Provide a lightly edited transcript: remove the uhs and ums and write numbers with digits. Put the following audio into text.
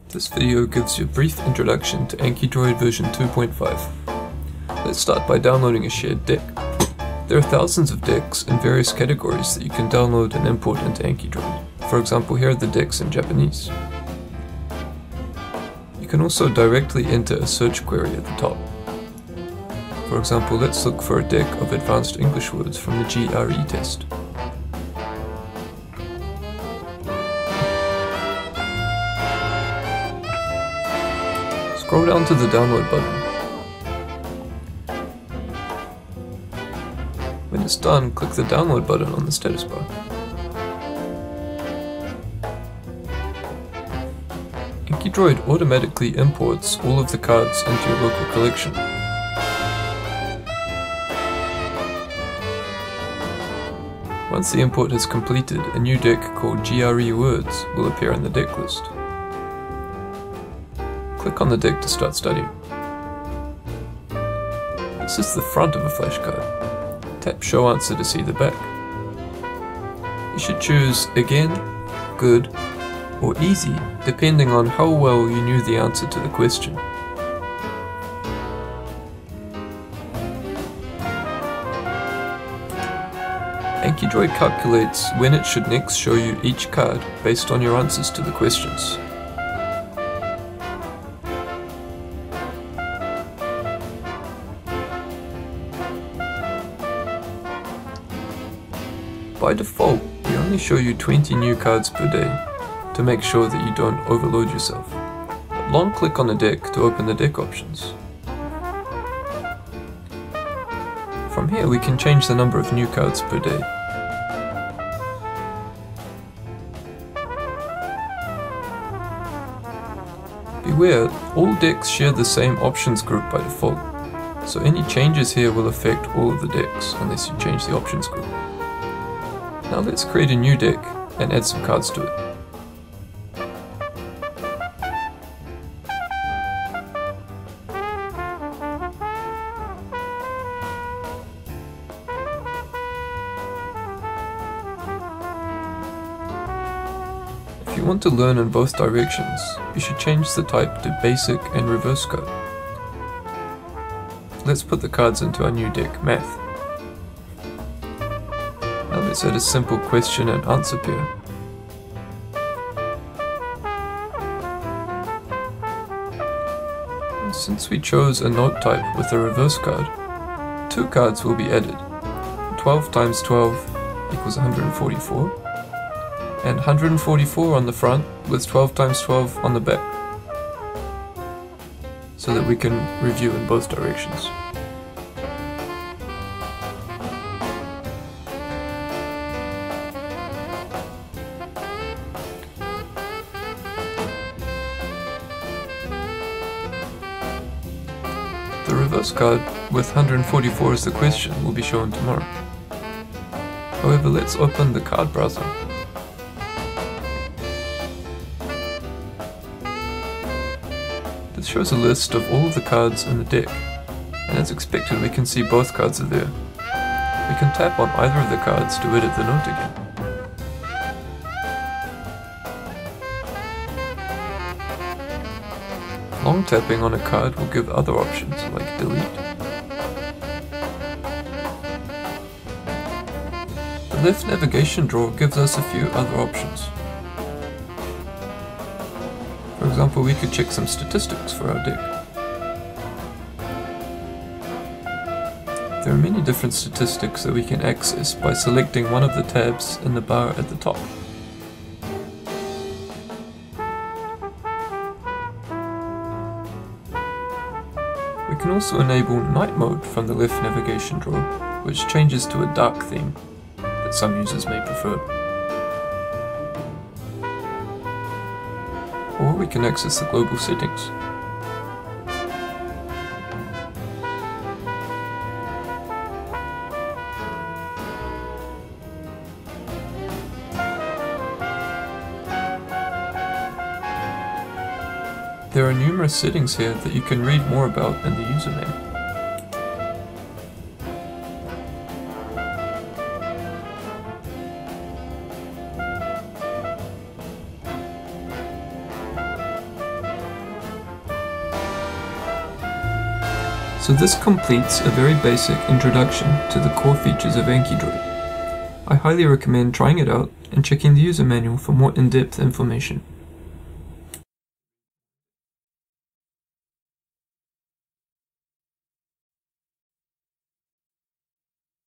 This video gives you a brief introduction to AnkiDroid version 2.5. Let's start by downloading a shared deck. There are thousands of decks in various categories that you can download and import into AnkiDroid. For example, here are the decks in Japanese. You can also directly enter a search query at the top. For example, let's look for a deck of advanced English words from the GRE test. Scroll down to the download button. When it's done, click the download button on the status bar. AnkiDroid automatically imports all of the cards into your local collection. Once the import is completed, a new deck called GRE Words will appear in the deck list. Click on the deck to start studying. This is the front of a flashcard. Tap Show Answer to see the back. You should choose Again, Good, or Easy depending on how well you knew the answer to the question. AnkiDroid calculates when it should next show you each card based on your answers to the questions. By default, we only show you 20 new cards per day to make sure that you don't overload yourself. But long click on the deck to open the deck options. From here we can change the number of new cards per day. Beware, all decks share the same options group by default, so any changes here will affect all of the decks unless you change the options group. Now let's create a new deck and add some cards to it. If you want to learn in both directions, you should change the type to basic and reverse card. Let's put the cards into our new deck, Math. Now let's add a simple question and answer pair. And since we chose a note type with a reverse card, 2 cards will be added. 12 times 12 equals 144. And 144 on the front with 12 times 12 on the back, so that we can review in both directions. The reverse card with 144 as the question will be shown tomorrow. However, let's open the card browser. This shows a list of all of the cards in the deck, and as expected we can see both cards are there. We can tap on either of the cards to edit the note again. Long tapping on a card will give other options like delete. The left navigation drawer gives us a few other options. For example, we could check some statistics for our deck. There are many different statistics that we can access by selecting one of the tabs in the bar at the top. We can also enable night mode from the left navigation drawer, which changes to a dark theme that some users may prefer. Or we can access the global settings. There are numerous settings here that you can read more about in the user manual. So this completes a very basic introduction to the core features of AnkiDroid. I highly recommend trying it out and checking the user manual for more in-depth information.